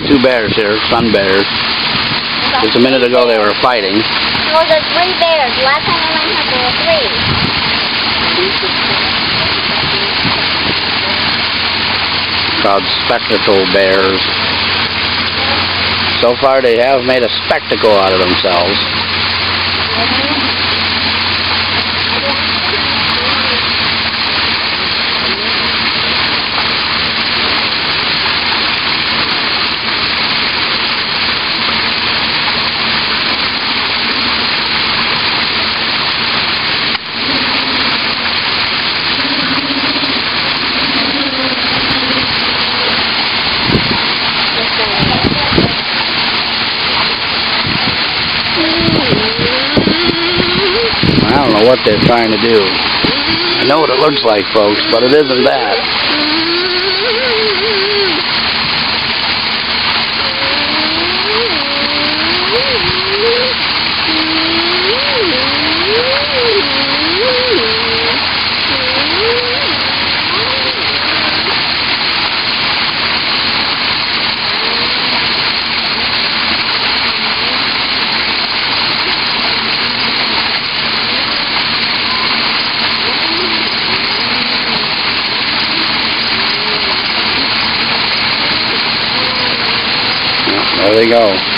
got two bears here, sun bears. Just a minute ago they were fighting. Well, there's three bears. Last time I went here, there were three. Called spectacle bears. So far they have made a spectacle out of themselves. I don't know what they're trying to do. I know what it looks like, folks, but it isn't that. There they go.